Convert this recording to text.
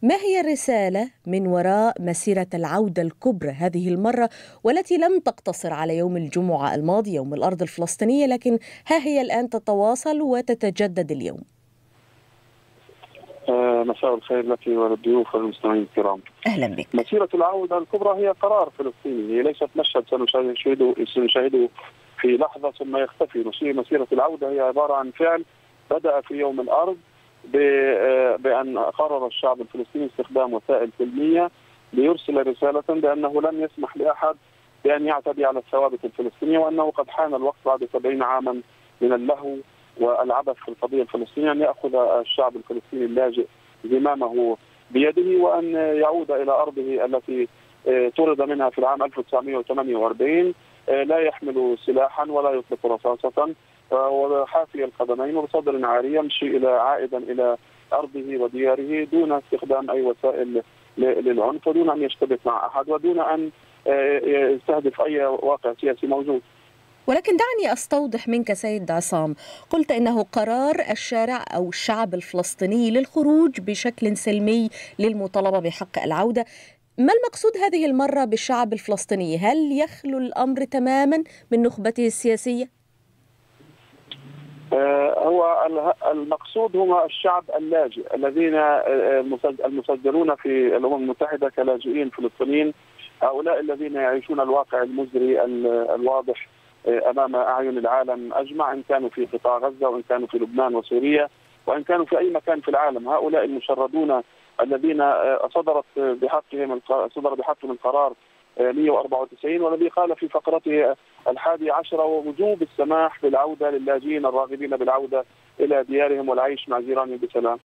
ما هي الرسالة من وراء مسيرة العودة الكبرى هذه المرة، والتي لم تقتصر على يوم الجمعة الماضي يوم الأرض الفلسطينية، لكن ها هي الآن تتواصل وتتجدد اليوم؟ مساء الخير لك وللضيوف والمستمعين الكرام. أهلا بك. مسيرة العودة الكبرى هي قرار فلسطيني، هي ليست مشهد سنشاهده في لحظة ثم يختفي. مسيرة العودة هي عبارة عن فعل بدأ في يوم الأرض بأن قرر الشعب الفلسطيني استخدام وسائل سلمية ليرسل رسالة بأنه لن يسمح لأحد بأن يعتدي على الثوابت الفلسطينية، وأنه قد حان الوقت بعد 70 عاما من اللهو والعبث في القضية الفلسطينية أن يأخذ الشعب الفلسطيني اللاجئ زمامه بيده، وأن يعود إلى أرضه التي طرد منها في العام 1948 لا يحمل سلاحا ولا يطلق رصاصة وحافي القدمين وبصدر عاري يمشي عائدا إلى أرضه ودياره دون استخدام أي وسائل للعنف ودون أن يشتبك مع أحد ودون أن يستهدف أي واقع سياسي موجود. ولكن دعني أستوضح منك سيد عصام، قلت إنه قرار الشارع أو الشعب الفلسطيني للخروج بشكل سلمي للمطالبة بحق العودة. ما المقصود هذه المرة بالشعب الفلسطيني؟ هل يخلو الأمر تماما من نخبته السياسية؟ هو المقصود هو الشعب اللاجئ الذين المسجلون في الأمم المتحدة كلاجئين فلسطينيين، هؤلاء الذين يعيشون الواقع المزري الواضح أمام أعين العالم أجمع، إن كانوا في قطاع غزة وإن كانوا في لبنان وسوريا وإن كانوا في أي مكان في العالم. هؤلاء المشردون الذين صدر بحقهم القرار 194 والذي قال في فقرته 11 ووجوب السماح بالعودة للاجئين الراغبين بالعودة إلى ديارهم والعيش مع جيرانهم بسلام.